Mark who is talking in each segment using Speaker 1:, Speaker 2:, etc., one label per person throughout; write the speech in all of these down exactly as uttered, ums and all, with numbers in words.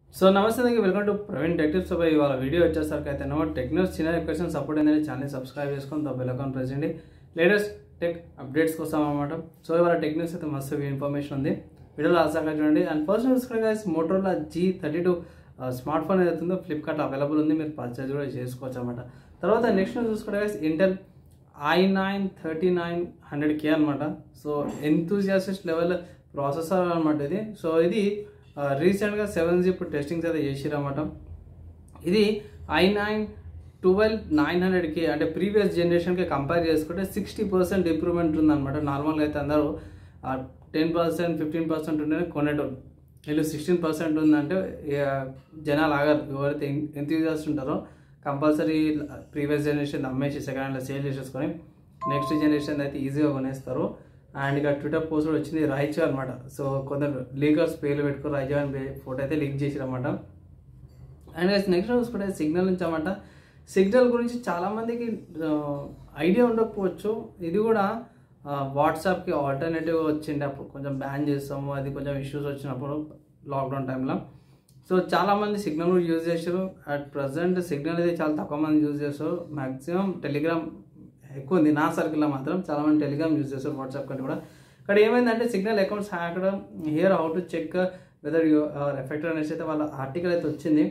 Speaker 1: So నమస్తే అండి, welcome to Praveen tech tips. ఇవాళ వీడియో వచ్చేసరికి అయితే టెక్ న్యూస్ చిన్న క్వశ్చన్ సపోర్ట్ ఏంటంటే ఛానల్ సబ్స్క్రైబ్ చేసుకొని తో బెల్ ఐకాన్ ప్రెస్ చేయండి లేటెస్ట్ టెక్ అప్డేట్స్ కోసం అనమాట. సో ఇవాళ టెక్ న్యూస్ అయితే మస్తు ఇన్ఫర్మేషన్ ఉంది, వీడియోలో ఆసాగా చూడండి. అండ్ ఫస్ట్ చూసుకుంటే guys Motorola G thirty two smart phone ఏదైతే ఉందో ఫ్లిప్కార్ట్లో అవైలబుల్ ఉంది, మీరు పర్చేజ్ కూడా చేసుకోవచ్చు అనమాట. తర్వాత నెక్స్ట్ చూసుకుంటే guys Intel i nine thirty nine hundred K అనమాట. సో ఎంతూజియాసిస్ట్ లెవెల్ ప్రాసెసర్ అనమాట ఇది. సో ఇది రీసెంట్గా సెవెన్ జిప్ టెస్టింగ్స్ అయితే చేసిరన్నమాట. ఇది i nine twelve nine hundred K అంటే ప్రీవియస్ జనరేషన్కి కంపేర్ చేసుకుంటే సిక్స్టీ పర్సెంట్ ఇంప్రూవ్మెంట్ ఉందన్నమాట. నార్మల్గా అయితే అందరూ టెన్ పర్సెంట్ ఫిఫ్టీన్ పర్సెంట్ ఉంటేనే కొనేటోళ్ళు, వీళ్ళు సిక్స్టీన్ పర్సెంట్ ఉందంటే జనాలు ఆగారు. ఎవరైతే ఎంతూజియాస్ట్ ఉంటారో కంపల్సరీ ప్రీవియస్ జనరేషన్ అమ్మేసి సెకండ్ హ్యాండ్లో సేల్ చేసేసుకొని నెక్స్ట్ జనరేషన్ అయితే ఈజీగా కొనేస్తారు. అండ్ ఇక ట్విట్టర్ పోస్ట్ కూడా వచ్చింది రాయిచో అనమాట. సో కొందరు లీగర్స్ పేర్లు పెట్టుకుని రాయిచో అని ఫోటో అయితే లీక్ చేసిరన్నమాట. అండ్ నెక్స్ట్ చూసుకుంటే సిగ్నల్ నుంచి అన్నమాట. సిగ్నల్ గురించి చాలామందికి ఐడియా ఉండకపోవచ్చు. ఇది కూడా వాట్సాప్కి ఆల్టర్నేటివ్ వచ్చిండే అప్పుడు కొంచెం బ్యాన్ చేస్తాము, అది కొంచెం ఇష్యూస్ వచ్చినప్పుడు లాక్డౌన్ టైంలో. సో చాలామంది సిగ్నల్ కూడా యూజ్ చేశారు. అట్ ప్రజెంట్ సిగ్నల్ అయితే చాలా తక్కువ మంది యూజ్ చేస్తారు. మ్యాక్సిమం టెలిగ్రామ్ ఎక్కువ ఉంది, నా సర్కిల్లో మాత్రం చాలామంది టెలిగ్రామ్ యూజ్ చేస్తారు వాట్సాప్ కంటే కూడా. ఇక్కడ ఏమైందంటే సిగ్నల్ అకౌంట్స్ హ్యాకడం here how to check whether you are affected అనేసి అయితే వాళ్ళ ఆర్టికల్ అయితే వచ్చింది.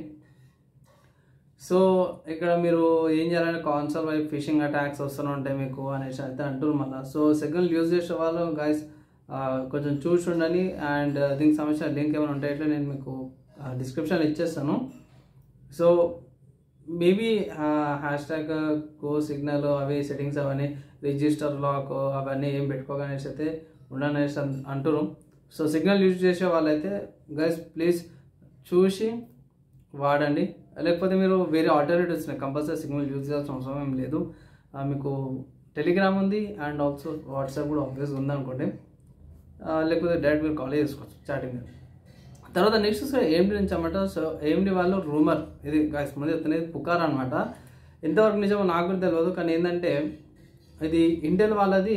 Speaker 1: సో ఇక్కడ మీరు ఏం చేయాలంటే కాన్సల్ వైపు ఫిషింగ్ అటాక్స్ వస్తూనే ఉంటాయి మీకు అనేసి అయితే అంటారు మళ్ళీ. సో సిగ్నల్ యూజ్ చేసే వాళ్ళు గైస్ కొంచెం చూసి ఉండండి. అండ్ దీనికి సంబంధించిన లింక్ ఏమైనా ఉంటే ఇట్లా నేను మీకు డిస్క్రిప్షన్లో ఇచ్చేస్తాను. So maybe hash tag go signal అవి సెట్టింగ్స్ అవన్నీ రిజిస్టర్ లాక్ అవన్నీ ఏం పెట్టుకోగానేసి అయితే ఉండనేసి అంటారు. సో సిగ్నల్ యూజ్ చేసే వాళ్ళైతే గైస్ ప్లీజ్ చూసి వాడండి, లేకపోతే మీరు వేరే ఆల్టర్నేటివ్స్ ఉన్నాయి. కంపల్సరీ సిగ్నల్ యూజ్ చేయాల్సిన అవసరం ఏం లేదు. మీకు టెలిగ్రామ్ ఉంది అండ్ ఆల్సో వాట్సాప్ కూడా ఆబ్వియస్గా ఉందనుకోండి, లేకపోతే డైరెక్ట్ మీరు కాల్ చేసుకోవచ్చు చాటింగ్. తర్వాత నెక్స్ట్ ఏఎండి నుంచి అన్నమాట. సో ఏఎండి వాళ్ళు రూమర్, ఇది గాయస్ ముందు చెప్తున్నది పుకార్ అనమాట. ఎంతవరకు నిజమో నాకు కూడా తెలియదు, కానీ ఏంటంటే ఇది ఇంటెల్ వాళ్ళది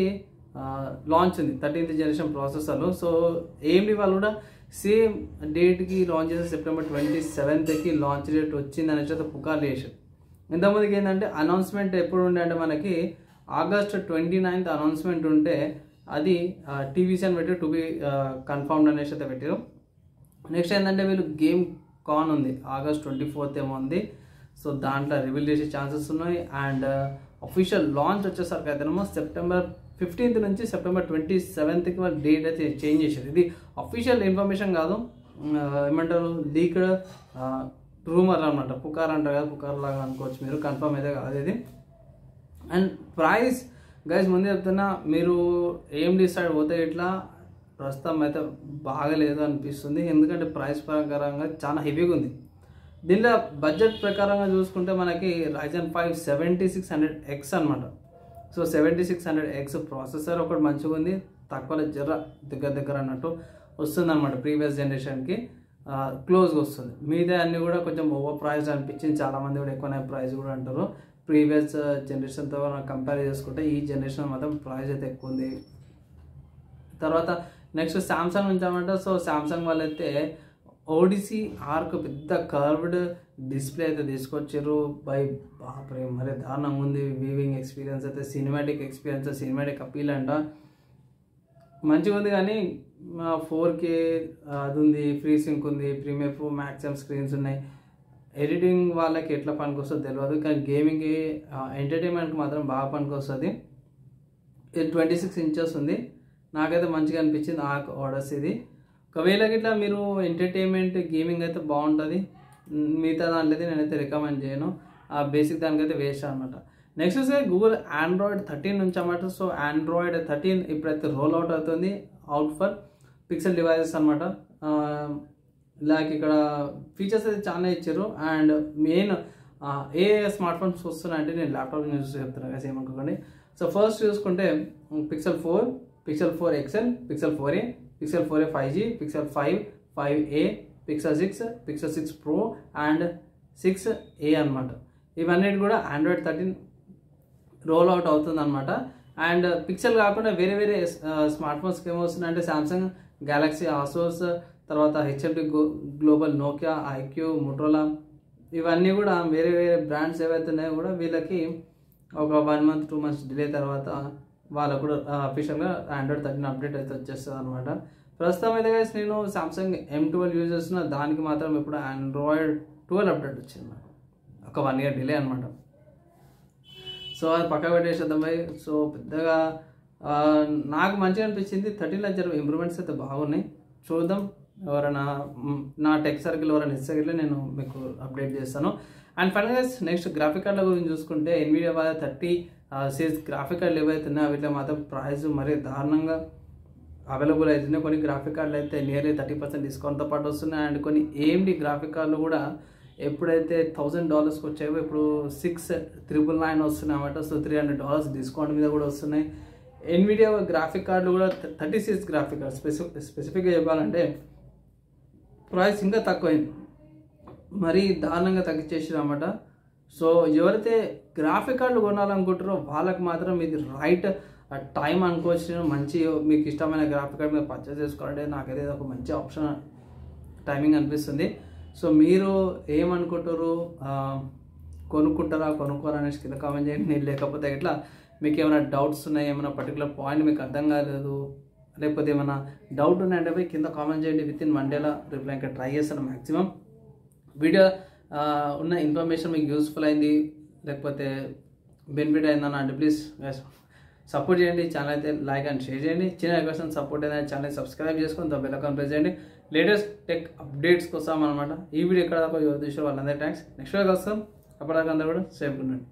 Speaker 1: లాంచ్ ఉంది థర్టీన్త్ జనరేషన్ ప్రాసెసర్లు. సో ఏఎండి వాళ్ళు కూడా సేమ్ డేట్కి లాంచ్ చేసే సెప్టెంబర్ ట్వంటీ సెవెంత్కి లాంచ్ డేట్ వచ్చింది అనేసి అయితే పుకార్లు చేశారు. ఇంతమందికి ఏంటంటే అనౌన్స్మెంట్ ఎప్పుడు ఉండే అంటే మనకి ఆగస్ట్ ట్వంటీ నైన్త్ అనౌన్స్మెంట్ ఉంటే అది టీవీసీ అని పెట్టి టు బి కన్ఫర్మ్డ్ అనేసి అయితే పెట్టారు. నెక్స్ట్ ఏంటంటే వీళ్ళు గేమ్ కాన్ ఉంది ఆగస్ట్ ట్వంటీ ఫోర్త్ ఏమో ఉంది. సో దాంట్లో రివీల్ చేసే ఛాన్సెస్ ఉన్నాయి. అండ్ అఫీషియల్ లాంచ్ వచ్చేసరికి అయితేనేమో సెప్టెంబర్ ఫిఫ్టీన్త్ నుంచి సెప్టెంబర్ ట్వంటీ సెవెంత్కి వాళ్ళు డేట్ అయితే చేంజ్ చేశారు. ఇది అఫీషియల్ ఇన్ఫర్మేషన్ కాదు, ఏమంటారు లీక్డ్ రూమర్ అనమాట. పుకార్ అంటారు కదా, పుకార్ లాగా అనుకోవచ్చు మీరు, కన్ఫర్మ్ అయితే కాదు ఇది. అండ్ ప్రైస్ గైస్ ముందే చెప్తున్నా, మీరు ఏం డిసైడ్ పోతే ఇట్లా ప్రస్తుతం అయితే బాగలేదు అనిపిస్తుంది. ఎందుకంటే ప్రైస్ ప్రకారంగా చాలా హెవీగా ఉంది. దీనిలో బడ్జెట్ ప్రకారంగా చూసుకుంటే మనకి Ryzen five seventy six hundred X అనమాట. So seventy six hundred X processor ఒకటి మంచిగా ఉంది, తక్కువలో జర్ర దగ్గర దగ్గర అన్నట్టు వస్తుంది అనమాట. ప్రీవియస్ జనరేషన్కి క్లోజ్గా వస్తుంది. మిగతా అన్నీ కూడా కొంచెం ఓవర్ ప్రైస్ అనిపించింది, చాలామంది కూడా ఎక్కువ ప్రైస్ కూడా అంటారు. ప్రీవియస్ జనరేషన్తో కంపేర్ చేసుకుంటే ఈ జనరేషన్ మాత్రం ప్రైస్ అయితే ఎక్కువ ఉంది. తర్వాత నెక్స్ట్ శాంసంగ్ నుంచి అనమాట. సో శాంసంగ్ వాళ్ళైతే ఓడిసీ ఆర్క్ పెద్ద కర్వ్డ్ డిస్ప్లే అయితే తీసుకొచ్చారు. బై బాప్రే మరీ దారుణంగా ఉంది. వీవింగ్ ఎక్స్పీరియన్స్ అయితే సినిమాటిక్ ఎక్స్పీరియన్స్, సినిమాటిక్ అపీల్ అంట మంచిగా ఉంది. కానీ ఫోర్ కే అది ఉంది, ఫ్రీ సింక్ ఉంది, ప్రీమియర్ ప్రో మ్యాక్సిమం స్క్రీన్స్ ఉన్నాయి. ఎడిటింగ్ వాళ్ళకి ఎట్లా పనికి వస్తుందో తెలియదు, కానీ గేమింగ్కి ఎంటర్టైన్మెంట్కి మాత్రం బాగా పనికి వస్తుంది. ఇది ట్వంటీ సిక్స్ ఇంచెస్ ఉంది, నాకైతే మంచిగా అనిపించింది ఆ ఆర్డర్స్. ఇది ఒకవేళ ఇట్లా మీరు ఎంటర్టైన్మెంట్ గేమింగ్ అయితే బాగుంటుంది. మిగతా దాంట్లో అయితే నేనైతే రికమెండ్ చేయను, ఆ బేసిక్ దానికైతే వేస్ట్ అనమాట. నెక్స్ట్ వస్తే గూగుల్ ఆండ్రాయిడ్ థర్టీన్ నుంచి అన్నమాట. సో ఆండ్రాయిడ్ థర్టీన్ ఇప్పుడైతే రోల్ అవుట్ అవుతుంది అవుట్ ఫర్ పిక్సెల్ డివైజెస్ అనమాట. లైక్ ఇక్కడ ఫీచర్స్ అయితే చాలా ఇచ్చారు. అండ్ మెయిన్ ఏ స్మార్ట్ ఫోన్స్ వస్తున్నాయంటే నేను ల్యాప్టాప్ యూస్ చెప్తున్నాను కదా, ఏమనుకోకండి. సో ఫస్ట్ చూసుకుంటే Pixel four, Pixel four XL, Pixel four A, Pixel four A five G, Pixel five, five A, Pixel six, Pixel six Pro and six A అనమాట. ఇవన్నీ కూడా Android thirteen role out అవుతుంది అనమాట. And pixel కాకుండా వేరే వేరే smart ఫోన్స్కి ఏమొస్తున్నాయంటే శాంసంగ్ గ్యాలక్సీ, ఆసోస్, తర్వాత HMD Global, Nokia, iQOO, Motorola ఇవన్నీ కూడా వేరే వేరే బ్రాండ్స్ ఏవైతే ఉన్నాయో కూడా వీళ్ళకి ఒక one month two months delay తర్వాత వాళ్ళకు కూడా అఫీషియల్గా ఆండ్రాయిడ్ థర్టీన్ అప్డేట్ అయితే వచ్చేస్తుంది అనమాట. ప్రస్తుతం అయితే గైస్ నేను సామ్సంగ్ ఎం ట్వెల్వ్ యూజ్ చేస్తున్నా, దానికి మాత్రం ఇప్పుడు ఆండ్రాయిడ్ ట్వెల్వ్ అప్డేట్ వచ్చింది, ఒక వన్ ఇయర్ డిలే అనమాట. సో అది పక్క పెట్టేసేద్దాం భయ్. సో పెద్దగా నాకు మంచిగా అనిపించింది, థర్టీన్లో జర ఇంప్రూవ్మెంట్స్ అయితే బాగున్నాయి. చూద్దాం, ఎవరైనా నా టెక్ సర్కిల్ ఎవరైనా ఇస్తే నేను మీకు అప్డేట్ చేస్తాను. అండ్ ఫైనల్గా నెక్స్ట్ గ్రాఫిక్ కార్డుల గురించి చూసుకుంటే ఎన్విడియా వాళ్ళ థర్టీ సిరీస్ గ్రాఫిక్ కార్డులు ఏవైతే ఉన్నాయో వీటిలో మాత్రం ప్రైస్ మరీ దారుణంగా అవైలబుల్ అవుతున్నాయి. కొన్ని గ్రాఫిక్ కార్డులు అయితే నియర్లీ థర్టీ పర్సెంట్ డిస్కౌంట్తో పాటు వస్తున్నాయి. అండ్ కొన్ని ఏఎండి గ్రాఫిక్ కార్డులు కూడా ఎప్పుడైతే థౌజండ్ డాలర్స్కి వచ్చాయో ఇప్పుడు సిక్స్ త్రిబుల్ నైన్ వస్తున్నాయి అన్నమాట. So three hundred dollars discount మీద కూడా వస్తున్నాయి. ఎన్విడియా గ్రాఫిక్ కార్డులు కూడా thirty series graphic card specific స్పెసిఫిక్గా చెప్పాలంటే ప్రైస్ ఇంకా తక్కువైంది, మరీ దారుణంగా తగ్గించేసారు అన్నమాట. సో ఎవరైతే గ్రాఫిక్ కార్డులు కొనాలనుకుంటారో వాళ్ళకి మాత్రం ఇది రైట్ టైం అనుకోవచ్చు. మంచి మీకు ఇష్టమైన గ్రాఫిక్ కార్డ్ మీద పర్చేస్ చేసుకోవాలంటే నాకైతే ఒక మంచి ఆప్షన్ టైమింగ్ అనిపిస్తుంది. సో మీరు ఏమనుకుంటారు, కొనుక్కుంటారా కొనుక్కోరా అనేసి కింద కామెంట్ చేయండి. నేను లేకపోతే ఇట్లా మీకు ఏమైనా డౌట్స్ ఉన్నాయి, ఏమైనా పర్టికులర్ పాయింట్ మీకు అర్థం కాలేదు, లేకపోతే ఏమైనా డౌట్ ఉన్నాయంటే పోయి కింద కామెంట్ చేయండి. విత్ ఇన్ వన్ డేలో రిప్లై ఇంకా ట్రై చేస్తాను మ్యాక్సిమం. వీడియో ఉన్న ఇన్ఫర్మేషన్ మీకు యూస్ఫుల్ అయింది లేకపోతే బెనిఫిట్ అయిందని అంటే ప్లీజ్ సపోర్ట్ చేయండి. ఛానల్ అయితే లైక్ అండ్ షేర్ చేయండి. చిన్న రిక్వెస్ట్ సపోర్ట్ అయినా ఛానల్ సబ్స్క్రైబ్ చేసుకొని దా బెల్ ఐకాన్ ప్రెస్ చేయండి. లేటెస్ట్ టెక్ అప్డేట్స్ కోసం అనమాట. ఈ వీడియో ఎక్కడ దాకా చూసే వాళ్ళందరూ థ్యాంక్స్. నెక్స్ట్ వీడియో వస్తాం, అప్పటిదాకా అందరూ కూడా సేఫ్గా ఉండండి.